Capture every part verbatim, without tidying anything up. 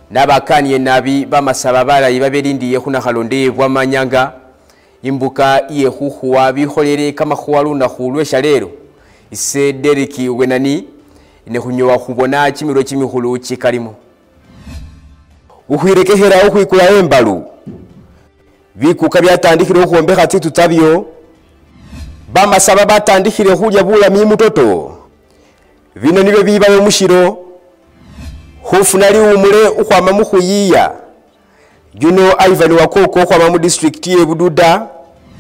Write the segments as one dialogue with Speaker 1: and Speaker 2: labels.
Speaker 1: Nabakaniye nabi bamasaba balayi babelindiye kuna khalonde bwa manyanga imbuka iye khukhwa bikholele kamakhuwa lunakhu lwe Shaleelo ise Deriki wenani ne khunyowa khubona chimiro chimikhulu chikalimo ukhwirekehera ukhwikula embalu bikuka byatandikhile ukhombekha tsitu tsabyo bamasaba batandikhile khulya bulami mutoto bino nibyo bibayo mushiro khufuna liumule ukhwama mukhuyiya yuno Ivan wakoko ukhwama mu district ye Bududa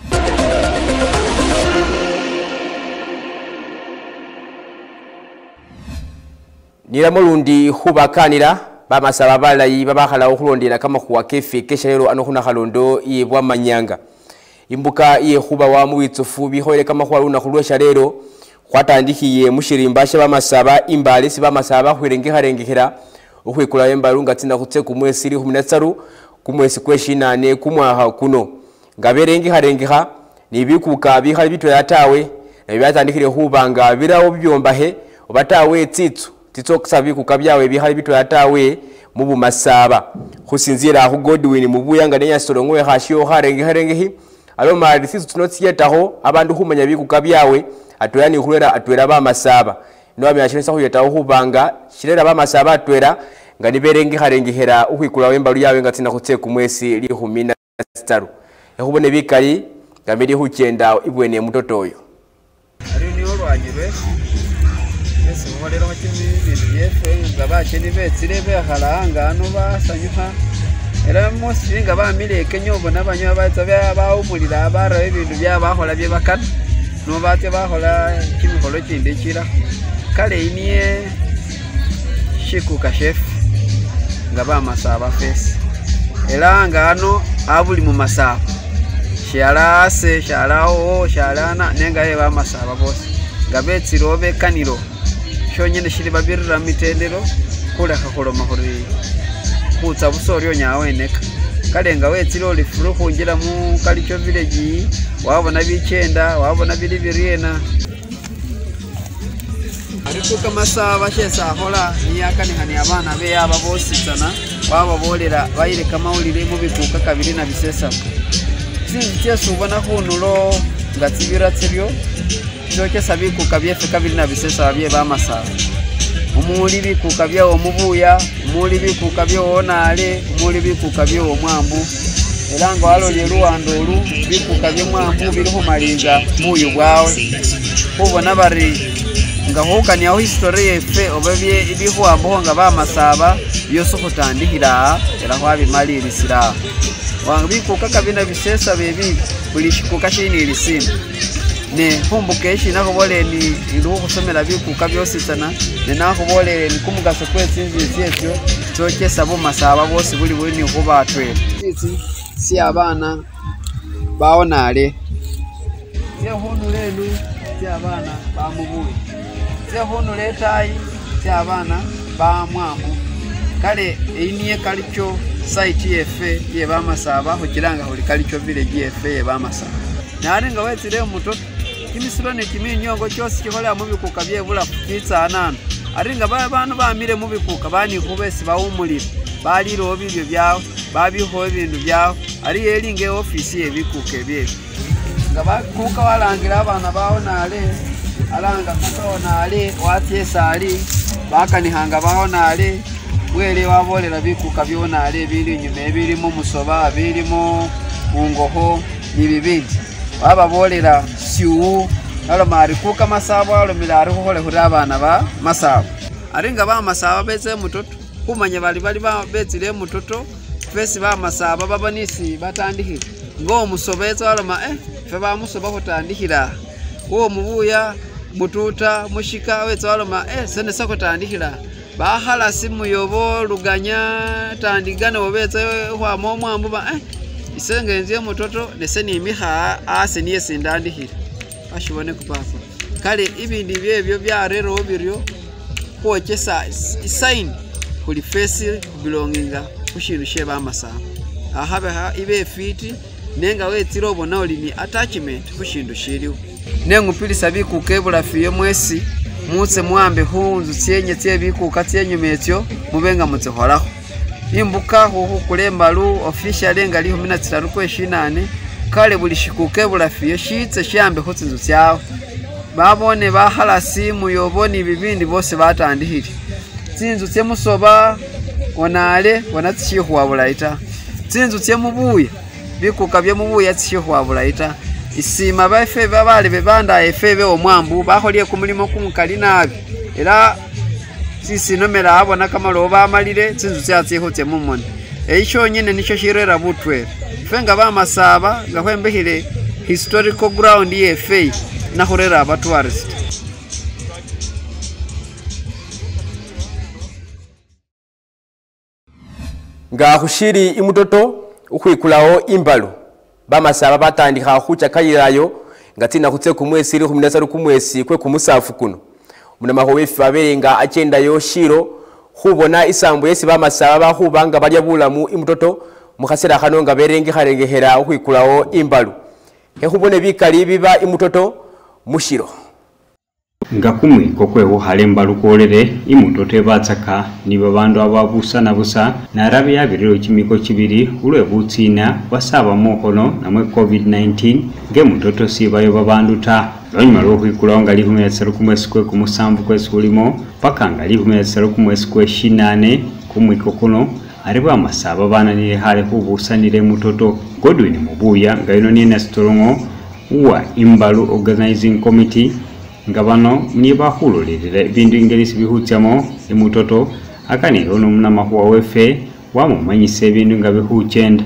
Speaker 1: nilamo lundi khubakanira bamasaba balayi babakhala okhulondela kamakhuwa kefe keshalelo ano khuna khalondo ye bwa manyanga imbuka iye khuba wa muwitsofu bikhoyele kamakhuwa lunakhu lwe Shaleelo khwatandikhiye mushirimba sha bamasaba imbale si bamasaba khwirengekharengekera ukhwikula embalu ngatsina khutse kumwesi li kumi na tsaru kumwesi kweshinane kumwaha kuno ngaberengekharengekha ni bikuka bikhali bitwela tawe nabyatandikile khubanga birawo byombahe obatawe tsitsu titsoksa bikuka byawe bikhali bitwela tawe mu bumasaba khusinzira khu Godwin mubuyanga nenya solongwe khashiyo kharengekharengehi aloma tsitsu tunotsiyetaho abandu khumanya bikuka byawe atwera ni khulera atwera bamasaba no byashisa khuyetaho khubanga shirera bamasaba atwera nga niberengekharengehera ukhwikula embalu yawe ngatsina khutse kumwesi li kumi na tsaru ekhubone bikali ngamili khuchenda ibwene mutoto oyo
Speaker 2: ari ni olwanyirwe ese molero khachimi bintu byefe nga bacheni betsile bekhalanga ano basanyuha era mosi nga bamileke nyobo nabanywa batsa baumulira abara ibintu byabakhola bye bakana no batse bakhola kimikolo kindi kira kale iniye shikuka chef nga bamasaba fesi era nga ano abuli mu masaba shala se shala o shala na nenga ye bamasaba bose nga betsiro bekaniro shonyene shili babirira mitendero kuleka koloma khuri khutsa busoryo nyawe neka kale nga wetsiro lifuru khunjira mu kalicho village wabona bichenda wabona bili biriena arikuka masaba shesa hola niyakani hani abana be yaba bositsana baba bolera bayireka mawulire mu bikuka kabiri na bisesa sinje subona khunulo ngatsibira tsibyo cyoke sabikuka byefe kabiri na bisesa bye bamasaba umuli bikuka bya omubuya umuli bikuka bya onale umuli bikuka bya omwambu elanga walolye luwando olu bikuka bya mwambu biri khumalinga muyu bwawe khubona bari nga hukani aho history yefe obabye ibihuambo nga bamasaba byose khutandikira era khwabimalirisira wangibikuka kabina bisesa bebi bulishikuka shini lisina ne humbukeshi nakubole ni ilu khusomela bikuka byose tsana ne nakubole ni kumugaso kwetsinzi ziyetyo tsokesa bo masaba bose buli buli ni khubatwe tsitsi si abana baonale ye honulelu si abana bamubuye se hono letai se abana ba mwambu kale iniye kalicho site yefe ye bamasaba khukiranga holi kalicho village yefe ye bamasaba nari nga wetsire mutoto kimisiro ne kiminyongo cyose kikola mu bikuka byebula kitsa anana ari nga ba bantu bamire mu bikuka bani khubesi bawumulira bali robi byo byawo babiho ibintu byawo ari yelinge office ye bikuke bye nga bakuka walangira abana bawo nale alanga kuona ali watyesa ali bakanihanga baona ali wele wabolera bikuka byona ali bili nyume bili mu musoba bili mu ungoho nibibindi baba bolera siu alo mari kuka masabo alo milari khole khuri abana ba masabo aringa ba masaba betse mutoto kumanya bali bali ba betsile mutoto fesi ba masaba babanisi batandikira ngo musobezo alo ma eh fe ba musoba khutandikira wo mubuya mututa mushika wetswaloma eh sene sako tandikira bahala simu yobo luganya tandigana obetse kwa momwambu ba eh isenge nziye mutoto neseni imiha ase niye sindandikira bashibone kupafa kale ibindi byebyo byarero biryo kwokesa sign kuli face belonginga kushiru sheba amasaba ahabe ha ibe fiti nenga wetsiro bona oli ni attachment kushindu shiriwo nengupilisa bikuka ebulafiye mwesi mutse mwambe hunzu tyenye tye bikuka tyenyu metyo mubenga mutse horaho imbuka huhukula embalu officially nga liho mina tsitaru kweshinane kale buli shikuke bulafiyo shitse shambe khutsinzu tsawe babone bahala simu yoboni bibindi bose batandihile tsinzu tse musoba onale bona tsihwa bulaita tsinzu tse mubuya bikuka bye mubuya tsihwa bulaita isima bafe babale bebanda efebe omwambu baholie kumulimo kumukali nabi era sisi nomera abona kamaloba amalire tsinzu tsatsiho tse mumoni eisho nyine nicho shirera butwe fenga bamasaba gahwembehile historical ground yefe na khurera aba tourist
Speaker 1: nga khushiri imutoto ukhwikulawo imbalu bamasaba batandikha khucha kayirayo nga tsina khutse kumwesi ri khuminasaru kumwesi kwe kumusafu kuno munamaho wefe baberenga achendayo shiro khubona isambu yesi bamasaba bakhubanga balya bulamu imutoto mukhasera khano nga berenge kharengehera ukhwikulawo imbalu ekhubone bikali biba imutoto mushiro
Speaker 3: nga kumwe kokwewuhala embalu kwolere imutoto ebatsaka ni babandu ababusa na busa narabi yabiriro kimiko kibiri ulwebutsina basaba mukhono namwe covid nineteen ngemutoto sibayo babandu ta lwanyuma lwokhwikulawo nga lihumira tsitaru kumwesi kwe kumusambu kwesi kulimo paka nga lihumira tsitaru kumwesi kwe shinane kumwiko kuno ari bamasaba bananile hale khubusanile mutoto Godwin Mubuya nga ino niena sitolongo uwa imbalu organizing committee nga bano ni bakhulolelera ebindu ingeli bihutyamo emutoto akanile ono munamahuwa wefe wamumanyisa ebindu nga bihuchenda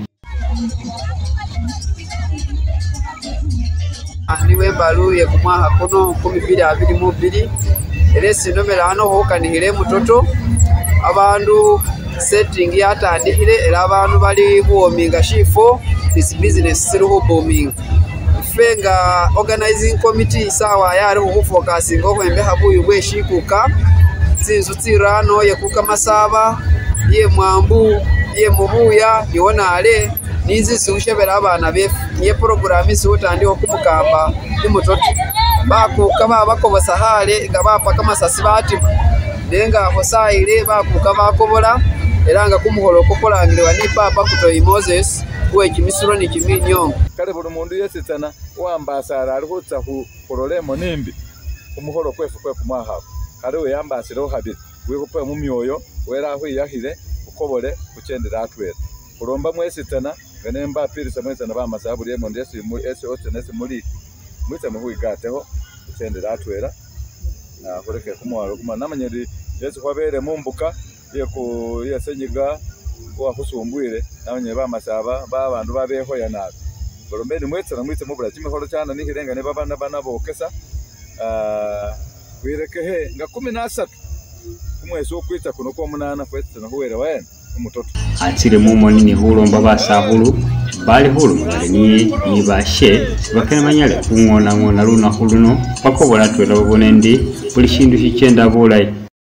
Speaker 2: niwe embalu yekumwaha kuno kumibiri abiri mubiri eresi nomera hano hukanihile mutoto abandu setting yatandihile era abantu bali huominga shifo this business siri hubominga fenga organizing committee sawa yari hufocusing okwembeha buyu bweshikuka tsinzu tsirano yekuka masaba ye mwambu ye mubuya yonale nizi siushebera abana befu ye program isi utandiho kumukamba imutoto bakuka babakobosa hale nga bapaka masasi batima nenga hosaile bakuka bakobola eranga kumuholo kokolangirwa ni papa kutoyi Moses we kimisuro ni kiminyongo
Speaker 4: kale buli mundu yesitsana wambasara ali khutsa khurolemo nimbi kumuholo kwefu kwe kumwaha kale we yambasire habiri wikhupe mu myoyo wera khwiyahile ukobole kuchendera atwera kulomba mwesitsana ngane mbapirisa mwesana bamasaba buli mundu yesi mu esi otenesi muri mwitsa muhwigateho kuchendera atwera na khureke kumwalo kuma namanyeri yesi khwabere mumbuka yeku yesenyiga wa khusumbuire nabanye bamasaba babandu babehoya nabi bolombeni mwetsana mwitse mubula kimiholo cyana nihirenga ne babana bana bokesa ah wirekehe nga kumi na tatu kumwezi okwita kuno kwa munana kwetsana huwera wena umutoto
Speaker 3: atsire mumoni ni hulomba basahulu bali hulu bali ni ni bashe bakene manyale kungona ngona luna huluno bakobola twera babone ndi buli shindu hichenda bulayi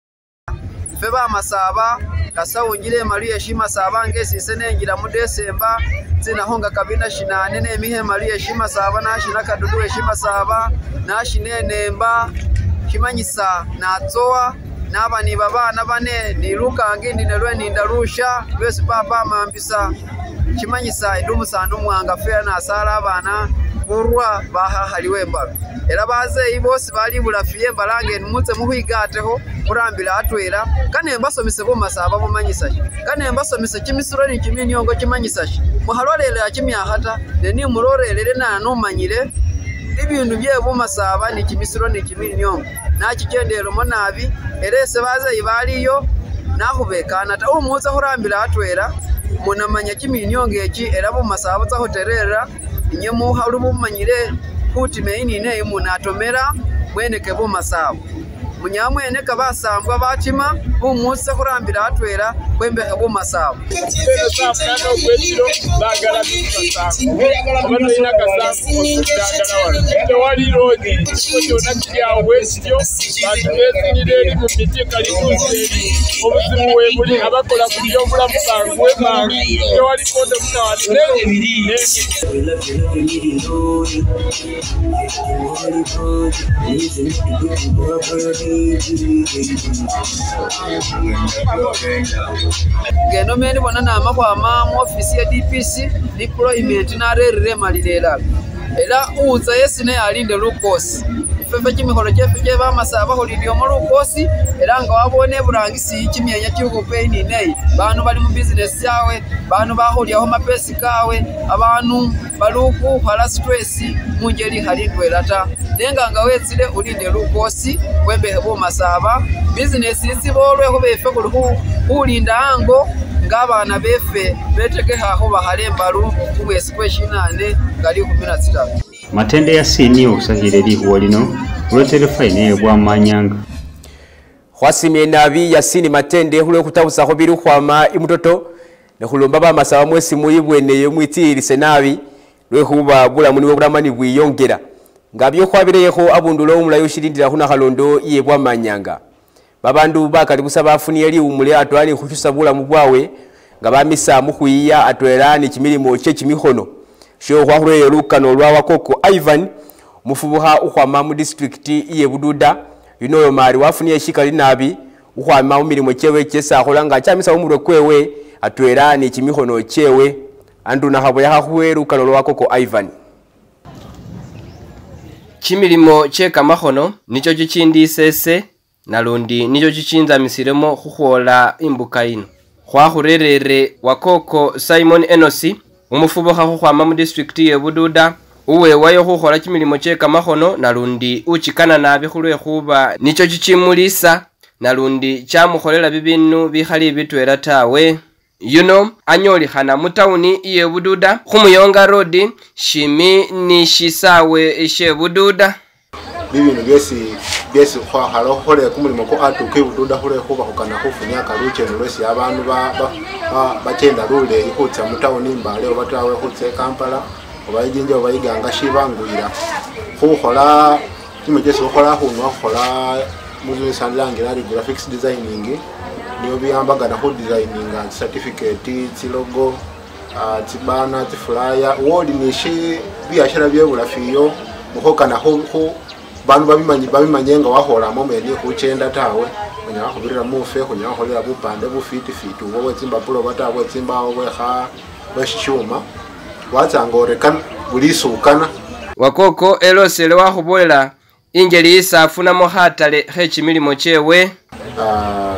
Speaker 2: feba masaba kasawungire malu yeshima saba ngesi senengira mu Desemba tsina honga kabina shinane ne mihe malu yeshima saba na shina kadudu yeshima saba na shinenemba kimanyisa na tsoa nabani babana bane niluka ngindi nelwe nindarusha bese papa mambisa kimanyisa idumu sandu mwanga fera na sala abana burwa baha haliwemba era baze ibose bali bulafiye mbalange nimutse muhwigateho kurambira atwera kane mbasomise bo masaba bo manyisa kane mbasomise kimisuro ni kiminyongo kimanyisa muhalolele akimya hata neni murorelele na numanyire ibintu bye bo masaba ni kimisuro ni kiminyongo nakikendero monabi erese baze ibaliyo nahubekana ta umutse kurambira atwera munamanya kiminyongo eki era bo masaba za hoterera nyemu halumu manyire kuti meini ne munatomera bweneke bo masaba munyamwene kabasambwa batima umutse kurambira atwera kwembe bo masaba
Speaker 5: Thank you.
Speaker 2: ngeno meni bona nama kwama mu ofisi ya D P C deployment na rere malirela era uza yesine alinde lukosi fefe kimikolo kyefe kye bamasaba holidio mu lukosi era nga wabone burangisi kimyenya cy'ubupe ni nei bantu bali mu business yawe bantu baholiaho mapesi kawe abantu baluku hala stress mungeri halindwera ta nenga nga wetsile ulinde lukosi wembe hebo masaba business isibolwe ho befe kuluhu ulinda ango ngabana befe beteke haho bahalembalu kubwesi kweshinane ngali kumi na sita
Speaker 3: matende ya sini okusahira lihuwa lino olweterefaine ebwamanyanga
Speaker 1: khwasimye nabi yasini matende hulwe kutabusaho biri khwama imutoto nekhulomba bamasaba mwesi muyibwene mwitiirise nabi lwekhuba bulamu niwe bulamani bwiyongera nga byo khwabireyeho abundulo omulayo shirindira khuna khalondo iye bwamanyanga babandu bakali busa bafuniye liumule atwani khuchusa bulamu bwawe nga bamisa mukhwiya atwera ni kimilimo kye kimikhono sho khwahureye lukano lwa wakoko Ivan mufubuha ukhwama mu district iye Bududa yuno mari wafuniye shikali nabi ukhwama mu milimo kyewe kyesa akhola nga chamisa umurwe kwewe atwera ni kimikhono kyewe andu na habo yahahuwe lukano lwa wakoko Ivan
Speaker 5: kimilimo kye kamakhono nicho kichindisese nalundi nicho kichinzamisiremo khukhola imbuka ino khwahurerere wakoko Simon Enosi umufubuha khukhwama mu district ye Bududa uwewayo khukhola kimilimo kye kamakhono nalundi uchikana nabi khulwe khuba nicho kichimulisa nalundi chamukholela bibinnu bikhali bitwera tawe yuno anyolikhana mu tawuni iye Bududa khumuyonga road shimi ni shisawe she Bududa
Speaker 6: bibintu byesi byesi khwakhala khole kumulimo ko atuke Bududa khole khuba khukana khufunya kaluche nolwesi abantu ba batenda lule ikhutsa mu tawuni mbale obatawe khutse Kampala obayinje obayiganga shibangwira khukhola kimejesi khukhola khunwa khukhola muzi sanlangira ali graphics designing niyo biyambagana khu designing certificate tsilogo tsibana tsiflyer wodi nishi biyashira byebulafiyo mukhokana khu bantu babimanyi babimanyenga wahola momeni khuchenda tawe kunya khubirira mufe kunya kholera bupande bufiti fiti wowe tsimba pulo batawe tsimba wowe kha bashishuma watsangorekan bulisukana
Speaker 5: wakoko elosele wakhubolela ingeli isafunamo khatale khechimilimo chewe
Speaker 6: uh,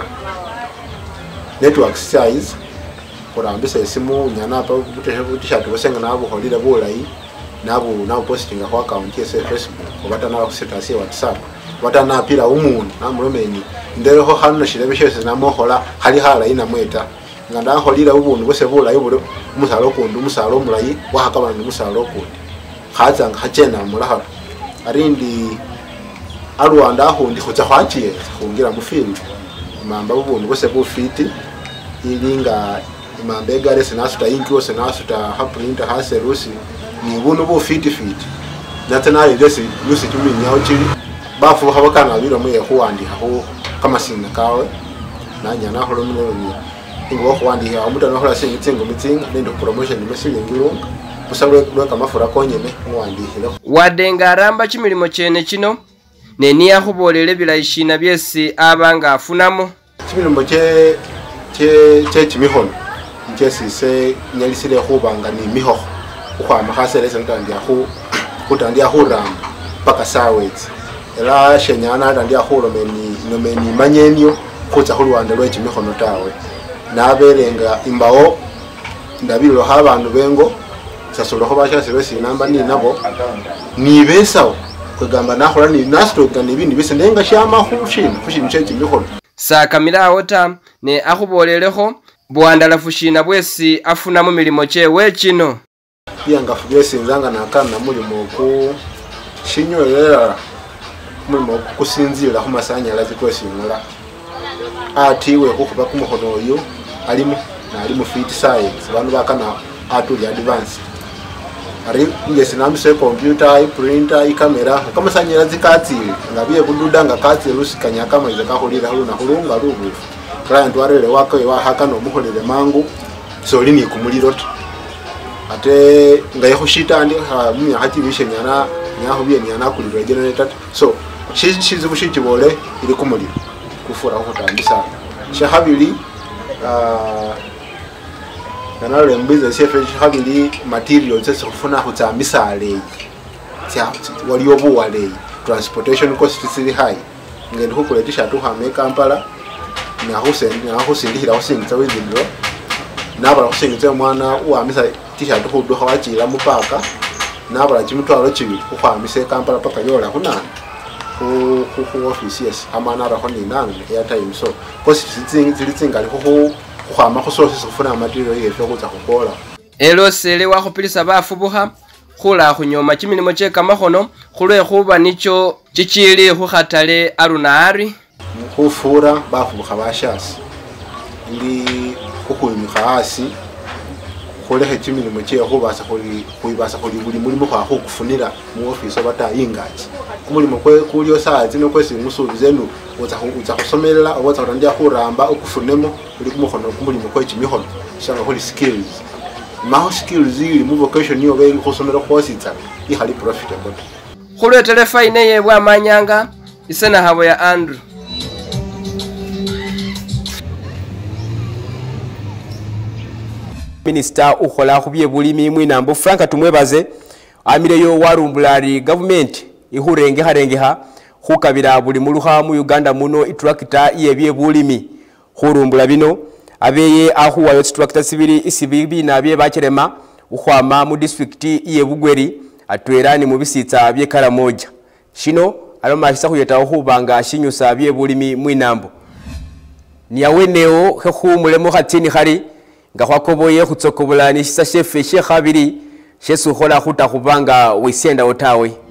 Speaker 6: network size kurambisa isimu nyana pa butishat bosenga nabo kholira bulayi nabo nabo postinga kwa account ya Facebook obata na status ya WhatsApp wata na pila umuntu namulomeni ndero ho hano shilebeshese namohola hali hala ina mweta nganda kholira ubuntu bose bulayi bule musalo kundu musalo mulayi wahakabana musalo kundi khaza ngachena mulaha arindi alwanda ahundi khutsa khwachiye khungira mu field mamba ubuntu bose bufiti ilinga imambe gare senasuta inkyo senasuta ha printer ha serusi ni buntu bufiti fiti natanali desi lusi tuminya ochiri bafu habakana biro mu yahuandi ho kama sinna kawe nanya na holo mu ingo khwandi ya umuta no hola singi tsingo mitsinga nendo promotion mesili ngirunga kusabwe lweka mafura konyene mwandi hilo
Speaker 5: wadenga aramba chimilimo chene chino neni yakhubolele bilayishina byesi abanga afunamo
Speaker 6: chimilimo che che che chimihono chesi se nyalisile khubanga ni miho ukhwama khaselesa ntandia khu kutandia khuramba paka sawetsi era shenyana tandia khulomeni nomeni manyenyo khutsa khulwanda lwe chimihono tawe nabelenga imbawo ndabilo habantu bengo sasolo ho basha sebesi namba ni nabo nibesawo kugamba nakhola ni nastoka nibindi bise nenga shama khushina khushina chechi mikhono
Speaker 5: sakamira awota ne akhuboleleho bwandala fushina bwesi afuna mu milimo chewe chino
Speaker 6: yanga fugese nzanga nakana mulimo ku shinyolela mulimo kusinzira khu masanyalazi kwesimula atiwe khukhuba kumukhono oyo alimo nali mu fit science bantu bakana atuli advance ari ngese namise computer i printer i camera kama sanyalazi katsile ngabiye Bududa nga katsile lusikanya kama iza kaholira hulu na hulunga lubu client warele wako wa hakano muholele mangu so lini kumuliro ate ngaye khushita andi ha munya hati bishe nyana nyaho biye nyana kuliro generator so shizibu shikibole ili kumuliro kufura khutambisa shakhabili kanalo business yefe shakhabili materials esi khufuna khutsambisa aleyi waliyo buwaleyi transportation cost sili high ngende khukula t-shirt ukhama Kampala nakhusindikira khusingitsa wizindiro nabala khusingitsa omwana uwamisa t-shirt khudukha wachila mupaka nabala chimutwalo chibili khukhwamisa Kampala paka yola khunana khu office yes amana ra khoni nana airtime so cost zili tsingali khukhwama khusources khufuna material yefe khutsa khukola
Speaker 5: elo sele wakhupilisa bafubuha khula khunyoma chimilimo che kamakhono khulwe khuba nicho chichili khukhatale arunari
Speaker 6: khufura bafubuha bashasi ili khukhwimikha asi khulekhe chimilimo che khubasa khuli khwibasa khuli buli mulimo khwakho kufunira mu office bata ingachi kumulimo kwe kulyo saa zino kwesi musubize nu uza uza kusomelela oba uza khuramba okufunemo uli kumukhono kumulimo kwe chimikhono shanga khuli skills maho skills ili mu vocation yo be khusomela khositsa ihali profitable
Speaker 5: khulwe telefone ye bwa manyanga isena habo ya Andrew.
Speaker 1: Minister ukhola khubye bulimi mwinambo Frank tumwebaze amireyo warumbulari government ihurenge harengeha khukabira buli mulukha mu Uganda muno itrakta yebye bulimi khurumbula bino abeye ahuwayo tractor sibiri isibibi nabye bacherema ukhwama mu district ye Bugweri atwerani mu bisitsa bye Karamoja shino alomashisa khuyeta khubanga shinyusa bye bulimi mwinambo niyaweneo khumulemo khatini khari nga khwakoboye khutsokobulani shisa shefe she khabiri shesu khola khuta khubanga wisenda otawe